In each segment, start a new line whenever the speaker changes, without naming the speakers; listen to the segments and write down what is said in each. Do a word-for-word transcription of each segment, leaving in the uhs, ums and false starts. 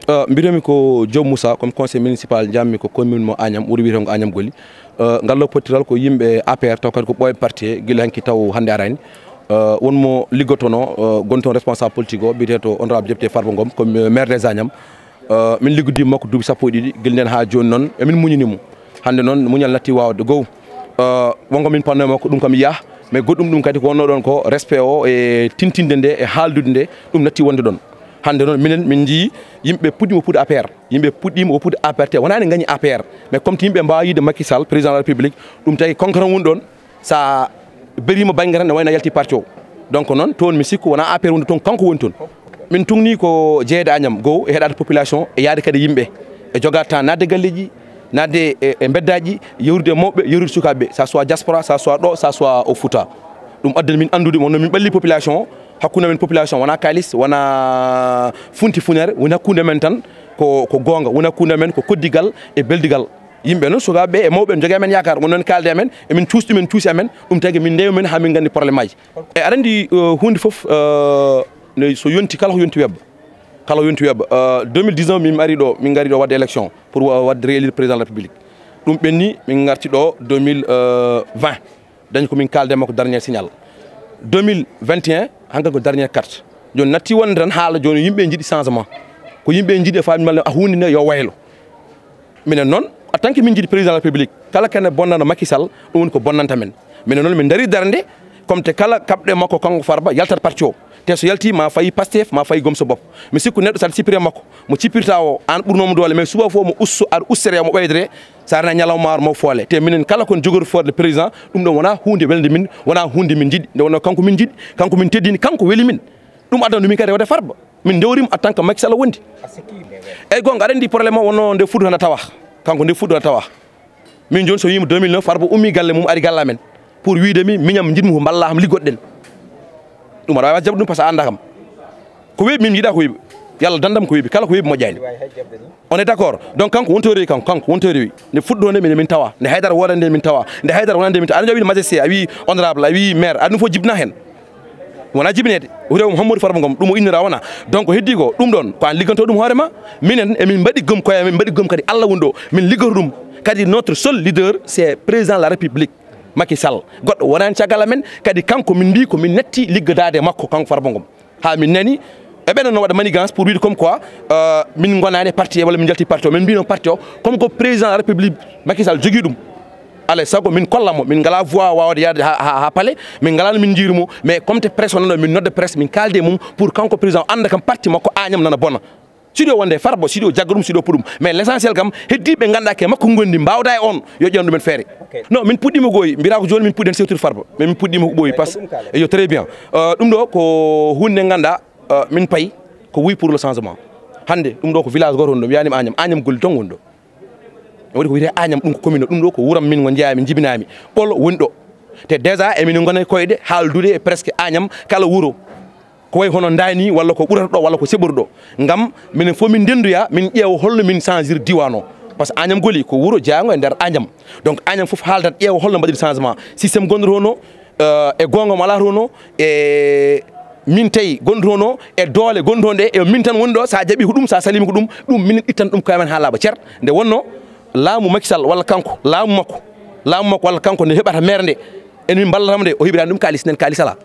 mbiremi ko Diop Moussa comme conseil municipal jammi ko commune mo Agnam wuri wiyetengo Agnam Goli ngallo pottiral ko yimɓe A P R taw kadi ko ɓooye parti gila hanki taw hannde arani wonmo liggotono gon toon responsable politique o biyeteto honorable député Farba Ngom comme maire des Agnam min liggodima makko duuɓi sappo e ɗiɗi guila nden ha joni noon emin muñinimo hannde noon muñal natti wawde gow wonko min panno makko ɗum kam yiya mais goɗɗum ɗum kadi ko wonno ɗon ko respect o e tintinde nde e haaldude nde ɗum natti wonde ɗon hande noon minen min jii yimɓe puɗɗima woppude A P R yimɓe puɗɗima woppude A P R te wonani gañi A P R mais comme to yimɓe mbawa yiide Macky Sall président de la République ɗum tagi conquérant woni ɗon sa berima banggue tan ne wayno yalti parti o donc noon toon mi sikku wona A P R woni toon kanko woni toon min tungni ko jeeyede Agnam gow e heɗade population e yaade kadi yimɓe e jogade temps nadde galleji nadde e beddaji yewrude mawɓe yewrude sukaɓeɓe ça soit diaspora ça soit ɗo ça soit au Fouta ɗum addani min andude wonno min ɓalli population o hakkunde men population wona kalis wona funti funere woni hakkunde men tan ko ko gonga woni hakkunde men ko koddigal e beldigal yimɓe noon sukaɓeɓe e mawɓe jogui amen yakar won noon kalde amen emin cuusɗi men cuusi amen ɗum tagi min ndewa men ha min gandi probléme aji e aɗa andi hunde foof so yonti kala ko yonti webba kala yonti webba deux mille dix-neuf min ari ɗo min gari ɗo wadde élection pour wadde réélire président de la République ɗum ɓenni min garti ɗo deux mille vingt dañi komin kalde makko dernier signal deux mille vingt et un hankkadi ko dernier carte joni natti wonde tan haala joni yimɓe jiiɗi changement ko yimɓe jiiɗi e faami malle a hunde nde yo waylo minen noon en tant que min jiiɗi président de la République kala kene bonnano Macky Sall ɗum woni ko bonnanta men minen noon min daari darde comme te kala kaɓɗe makko kanko Farba yaltat parti o te so yalti ma fayi Pastef ma fayi Gomso Bopp mi sikku neɗɗo saɗa sippiri makko mo cippirta o an ɓurnomo doole mais suba fof mo usso aɗa ussere mo ɓeydere sa rena ñalawmaro mo foole te minen kala kon jogori forde président ɗum ɗon wona hunde welde min wona hunde min jiɗi nde wonno kanko min jiɗi kanko min teddini kanko weeli min ɗum addani min kadi wade Farba min dewrima en tant que Macky Sall wondi eyyi gonga aɗa andi probléme o wonno nde fuɗɗo tan a tawa kanko nde fuɗɗo a tawa min joni so wima deux mille neuf Farba ummi galle mum ari galle amen pour wiidemi miñam jiɗmi ko balla kam liggoɗɗen ɗum aɗa wawi jabde ɗum par ce que a anda kam ko weeɓi min yiiɗa ko weeɓi yallah dandam ko weeɓi kala ko weeɓi moƴƴani on est d' accord donc kanko wonto rewi kanko kanko wonto rewi nde fuɗɗo nde min tawa nde haydara wodande nde min tawa nde haydara wonande min tawa aɗa wi majesté a wi honorable a wi maire aɗa ɗum fof jibina hen wona jibinede rew Mouhamadou Farba Ngom ɗum o innira wona donc heddi ko ɗum ɗon ko an ligganto ɗum hoorema minen emin mbaɗi gom koye min mbaɗi gom kadi Allah woni ɗo min liggoto ɗum kadi notre seul leader c'est président de la République Macky Sall goɗɗo wonani caggal amen kadi kanko min mbi ko min netti liggodade makko kanko Farba Ngom ha min nani e ɓeɗon no waɗa manigance pour wiide comme quoi min gonani parti walla min jalti parti o min mbino parti o comme ko président de la République Macky Sall jogui ɗum alay sago min kollamo min ngala voix wawde yaade ha ha palais min ngalano min jiirumo mais comme te presse o nano min nodde presse min kalde mum pour kanko président anda kam parti makko Agnam nana bona siɗo wonde Farba siɗo jagga ɗum siɗo puɗum mais l' essentiel kam heddiɓe ganduɗa ke makko gondi mbawda e on yo ƴeewno ɗumen feere non min puɗɗima goyi mbira ko joni min puɗɗi hen sewtude Farba mais min puɗɗima ko ɓooyi par ce que yo très bien ɗum ɗo ko hunde ganduɗa min payi ko oui pour le changement hande ɗum ɗo ko village goto woni ɗo mi wiyanima Agnam Agnam Goli ton woni ɗo waɗi ko wiyete Agnam ɗum ko commune ɗum ɗo ko wuuram min ngo jeeyami jibinami ɓolo woni ɗo te déjà emin gona koyɗe haaldude e presque Agnam kala wuuro ko way hono dani walla ko ɓurata ɗo walla ko seɓɓori ɗo ngam minen fof min ndendoya min ƴeewa holno min changer diwan o par ce que Agnam Goli ko wuuro jeeyago e nder Agnam donc Agnam foof haaldat ƴeewa holno mbaɗiri changement systéme gonɗo toon o e gonga mo ala toon o e min tawi gonɗo toon o e doole gonɗo toon ɗe e min tan woni ɗo sa jaaɓi ko ɗum sa salimi ko ɗum ɗum minen ittan ɗum koyemen ha laaɓa ceer nde wonno laamu Macky Sall walla kanko laamu makko laamu makko walla kanko nde heɓata maire nde en min ballatamo nde o heɓirani ɗum kalis nen kalis ala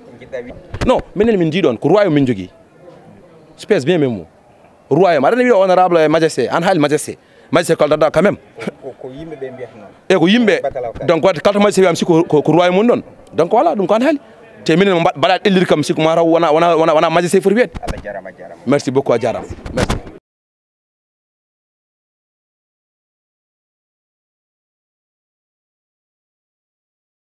non minen min jiiɗon ko royaume min jogui space bien même mo royaume aɗa wiɗo honorable majesté an haali majesté majesté kal dada quand même ko yimɓeɓe mbiyata noon e ko yimɓe donc wadde kala to majesté wiyama sikko ko royaume woni ɗon donc voilà ɗum ko an haali te minen mbaɗa ɗelliri kam sikko mataw wona wona wona majesté foti wiyede Allah jarama jarama merci beaucoup a jarama merci